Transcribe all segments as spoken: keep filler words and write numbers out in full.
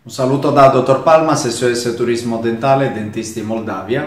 Un saluto da dottor Palmas, S O S Turismo Dentale, Dentisti Moldavia.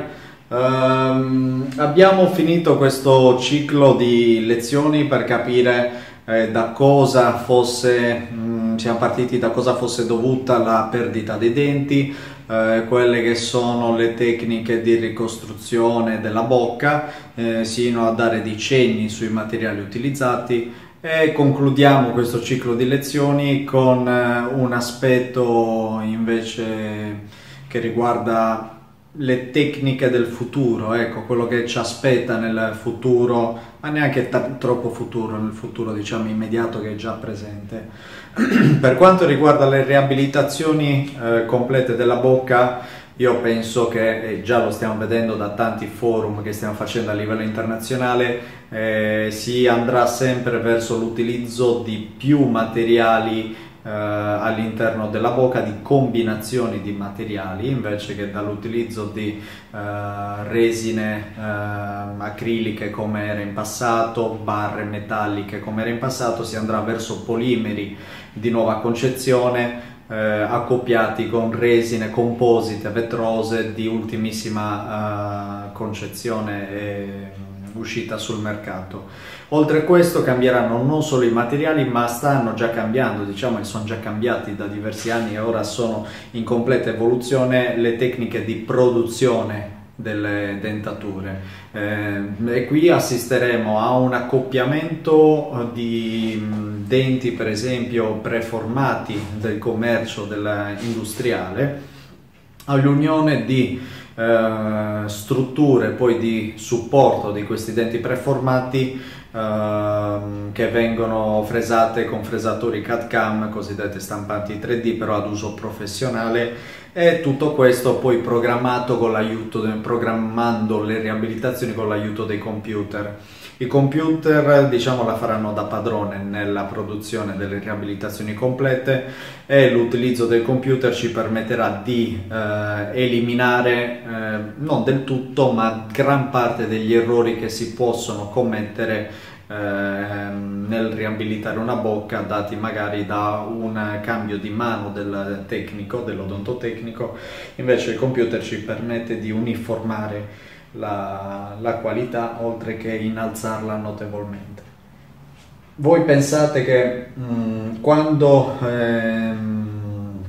Ehm, abbiamo finito questo ciclo di lezioni per capire eh, da cosa fosse, mh, siamo partiti da cosa fosse dovuta la perdita dei denti, eh, quelle che sono le tecniche di ricostruzione della bocca, eh, sino a dare dei cenni sui materiali utilizzati. E concludiamo questo ciclo di lezioni con un aspetto invece che riguarda le tecniche del futuro, ecco, quello che ci aspetta nel futuro, ma neanche troppo futuro, nel futuro diciamo immediato che è già presente. Per quanto riguarda le riabilitazioni eh, complete della bocca, io penso che, e già lo stiamo vedendo da tanti forum che stiamo facendo a livello internazionale, eh, si andrà sempre verso l'utilizzo di più materiali eh, all'interno della bocca, di combinazioni di materiali, invece che dall'utilizzo di eh, resine eh, acriliche come era in passato, barre metalliche come era in passato, si andrà verso polimeri di nuova concezione, Eh, accoppiati con resine composite vetrose di ultimissima eh, concezione e uscita sul mercato. Oltre a questo cambieranno non solo i materiali, ma stanno già cambiando, diciamo che sono già cambiati da diversi anni e ora sono in completa evoluzione le tecniche di produzione delle dentature, eh, e qui assisteremo a un accoppiamento di denti per esempio preformati del commercio industriale all'unione di eh, strutture poi di supporto di questi denti preformati eh, che vengono fresate con fresatori C A D C A M, cosiddette stampanti tre D, però ad uso professionale. E tutto questo poi programmato con l'aiuto, programmando le riabilitazioni con l'aiuto dei computer. I computer, diciamo, la faranno da padrone nella produzione delle riabilitazioni complete, e l'utilizzo del computer ci permetterà di eh, eliminare, eh, non del tutto, ma gran parte degli errori che si possono commettere nel riabilitare una bocca, dati magari da un cambio di mano del tecnico, dell'odontotecnico. Invece il computer ci permette di uniformare la, la qualità, oltre che innalzarla notevolmente. Voi pensate che mh, quando ehm,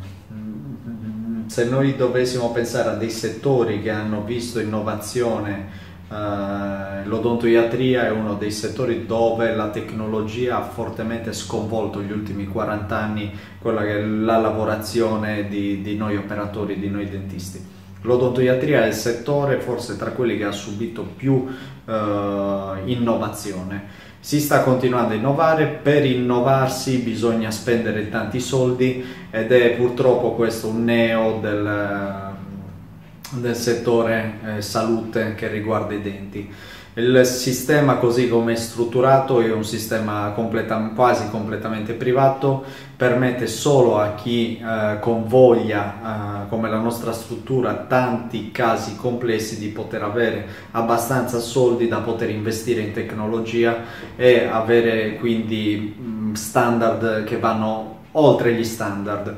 se noi dovessimo pensare a dei settori che hanno visto innovazione, Uh, l'odontoiatria è uno dei settori dove la tecnologia ha fortemente sconvolto negli ultimi quaranta anni quella che è la lavorazione di, di noi operatori, di noi dentisti. L'odontoiatria è il settore forse tra quelli che ha subito più uh, innovazione. Si sta continuando a innovare, per innovarsi bisogna spendere tanti soldi, ed è purtroppo questo un neo del del settore eh, salute che riguarda i denti. Il sistema, così come è strutturato, è un sistema completa, quasi completamente privato, permette solo a chi eh, con voglia, eh, come la nostra struttura, tanti casi complessi, di poter avere abbastanza soldi da poter investire in tecnologia e avere quindi mh, standard che vanno oltre gli standard.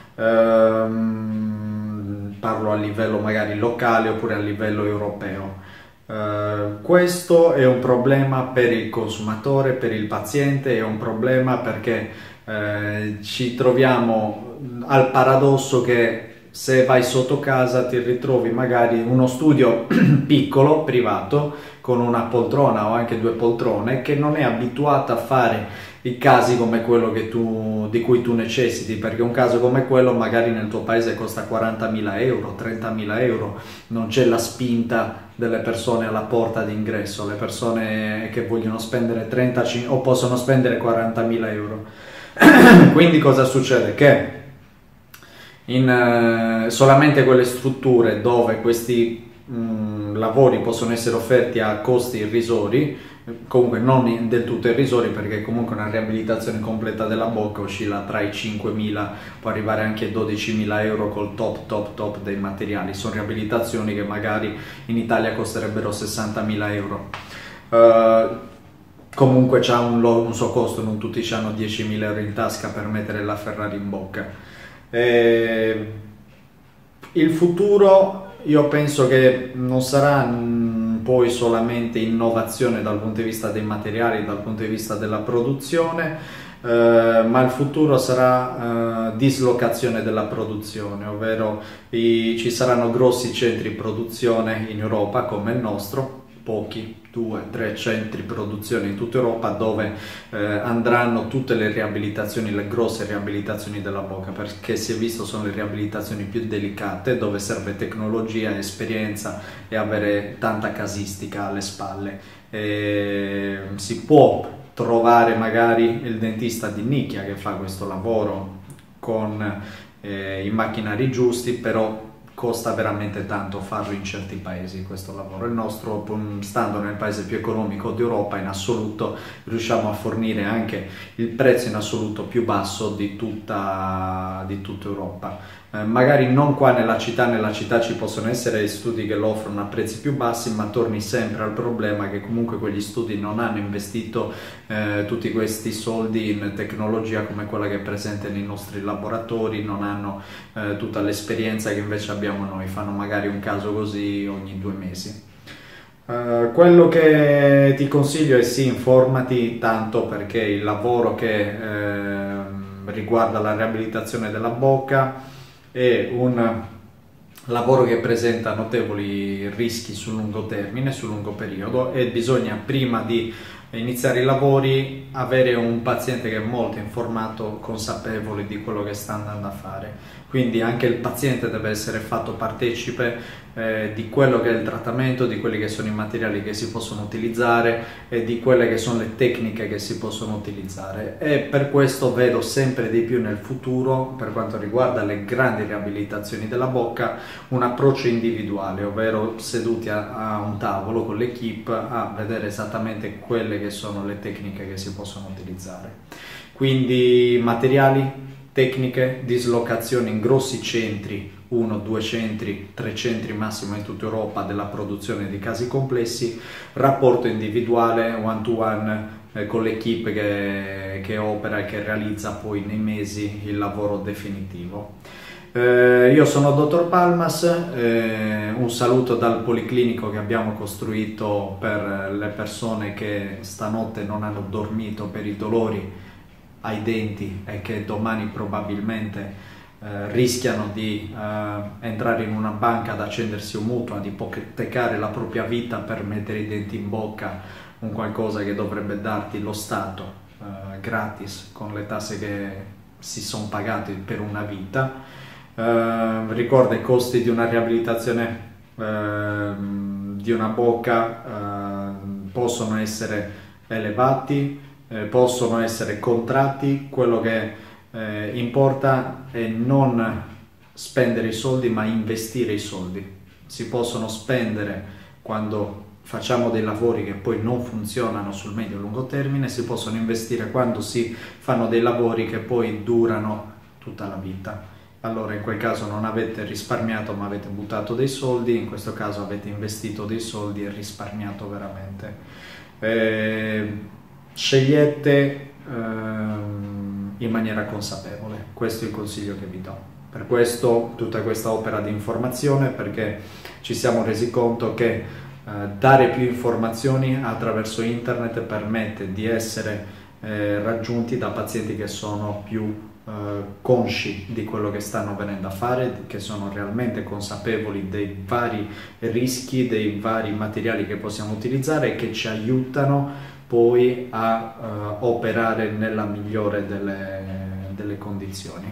Ehm, Parlo a livello magari locale oppure a livello europeo. Uh, questo è un problema per il consumatore, per il paziente, è un problema perché uh, ci troviamo al paradosso che se vai sotto casa ti ritrovi magari uno studio piccolo, privato, con una poltrona o anche due poltrone, che non è abituata a fare i casi come quello che tu, di cui tu necessiti, perché un caso come quello magari nel tuo paese costa quarantamila euro, trentamila euro, non c'è la spinta delle persone alla porta d'ingresso, le persone che vogliono spendere trenta o possono spendere quarantamila euro. Quindi cosa succede? Che in eh, solamente quelle strutture dove questi mh, lavori possono essere offerti a costi irrisori, comunque non del tutto irrisori, perché comunque una riabilitazione completa della bocca oscilla tra i cinquemila, può arrivare anche ai dodicimila euro col top top top dei materiali. Sono riabilitazioni che magari in Italia costerebbero sessantamila euro. Uh, comunque c'ha un, un suo costo, non tutti hanno diecimila euro in tasca per mettere la Ferrari in bocca. Eh, il futuro, io penso che non sarà mh, poi solamente innovazione dal punto di vista dei materiali, dal punto di vista della produzione, eh, ma il futuro sarà eh, dislocazione della produzione, ovvero i, ci saranno grossi centri di produzione in Europa come il nostro, pochi, due, tre centri di produzione in tutta Europa dove eh, andranno tutte le riabilitazioni, le grosse riabilitazioni della bocca, perché si è visto sono le riabilitazioni più delicate, dove serve tecnologia, esperienza e avere tanta casistica alle spalle. E si può trovare magari il dentista di nicchia che fa questo lavoro con eh, i macchinari giusti, però costa veramente tanto farlo in certi paesi questo lavoro. Il nostro, stando nel paese più economico d'Europa, in assoluto riusciamo a fornire anche il prezzo in assoluto più basso di tutta, di tutta Europa. Eh, magari non qua nella città, nella città ci possono essere studi che lo offrono a prezzi più bassi, ma torni sempre al problema che comunque quegli studi non hanno investito eh, tutti questi soldi in tecnologia come quella che è presente nei nostri laboratori, non hanno eh, tutta l'esperienza che invece abbiamo noi, fanno magari un caso così ogni due mesi. Uh, quello che ti consiglio è sì, informati tanto, perché il lavoro che eh, riguarda la riabilitazione della bocca è un lavoro che presenta notevoli rischi sul lungo termine, sul lungo periodo, e bisogna prima di iniziare i lavori avere un paziente che è molto informato, consapevole di quello che sta andando a fare. Quindi anche il paziente deve essere fatto partecipe eh, di quello che è il trattamento, di quelli che sono i materiali che si possono utilizzare e di quelle che sono le tecniche che si possono utilizzare. E per questo vedo sempre di più nel futuro, per quanto riguarda le grandi riabilitazioni della bocca, un approccio individuale, ovvero seduti a, a un tavolo con l'equipe a vedere esattamente quelle che sono le tecniche che si possono utilizzare. Quindi materiali, tecniche, dislocazioni in grossi centri, uno, due centri, tre centri massimo in tutta Europa della produzione di casi complessi, rapporto individuale, one to one eh, con l'equipe che, che opera e che realizza poi nei mesi il lavoro definitivo. Eh, io sono dottor Palmas, eh, un saluto dal policlinico che abbiamo costruito per le persone che stanotte non hanno dormito per i dolori ai denti e che domani probabilmente eh, rischiano di eh, entrare in una banca ad accendersi un mutuo, ad ipotecare la propria vita per mettere i denti in bocca, un qualcosa che dovrebbe darti lo Stato eh, gratis con le tasse che si sono pagate per una vita. Eh, ricorda, i costi di una riabilitazione eh, di una bocca eh, possono essere elevati, Eh, possono essere contratti. Quello che eh, importa è non spendere i soldi ma investire i soldi. Si possono spendere quando facciamo dei lavori che poi non funzionano sul medio e lungo termine, si possono investire quando si fanno dei lavori che poi durano tutta la vita. Allora in quel caso non avete risparmiato ma avete buttato dei soldi, in questo caso avete investito dei soldi e risparmiato veramente. Eh, Scegliete ehm, in maniera consapevole, questo è il consiglio che vi do. Per questo tutta questa opera di informazione, perché ci siamo resi conto che eh, dare più informazioni attraverso internet permette di essere eh, raggiunti da pazienti che sono più eh, consci di quello che stanno venendo a fare, che sono realmente consapevoli dei vari rischi, dei vari materiali che possiamo utilizzare e che ci aiutano poi a uh, operare nella migliore delle, delle condizioni.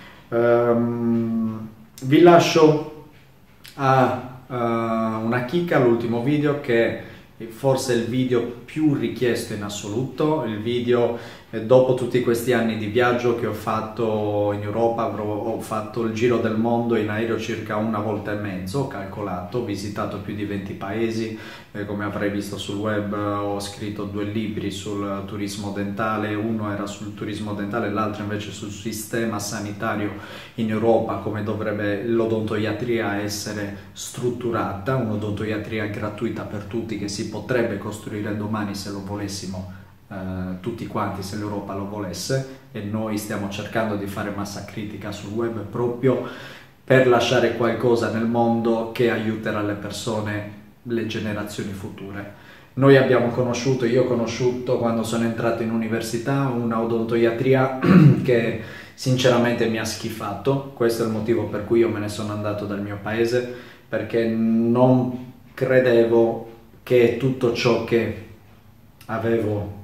Um, vi lascio a uh, una chicca all'ultimo video, che è forse il video più richiesto in assoluto, il video eh, dopo tutti questi anni di viaggio che ho fatto in Europa. Avrò, ho fatto il giro del mondo in aereo circa una volta e mezzo, ho calcolato, ho visitato più di venti paesi, eh, come avrai visto sul web ho scritto due libri sul turismo dentale, uno era sul turismo dentale, l'altro invece sul sistema sanitario in Europa, come dovrebbe l'odontoiatria essere strutturata, un'odontoiatria gratuita per tutti che si potrebbe costruire domani se lo volessimo eh, tutti quanti se l'Europa lo volesse, e noi stiamo cercando di fare massa critica sul web proprio per lasciare qualcosa nel mondo che aiuterà le persone, le generazioni future. Noi abbiamo conosciuto, io ho conosciuto quando sono entrato in università una odontoiatria che sinceramente mi ha schifato. Questo è il motivo per cui io me ne sono andato dal mio paese, perché non credevo che tutto ciò che avevo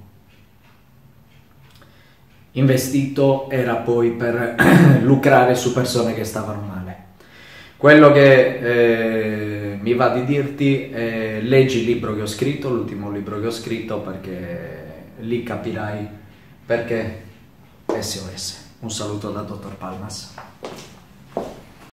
investito era poi per lucrare su persone che stavano male. Quello che eh, mi va di dirti è: leggi il libro che ho scritto, l'ultimo libro che ho scritto, perché lì capirai perché S O S. Un saluto da dottor Palmas.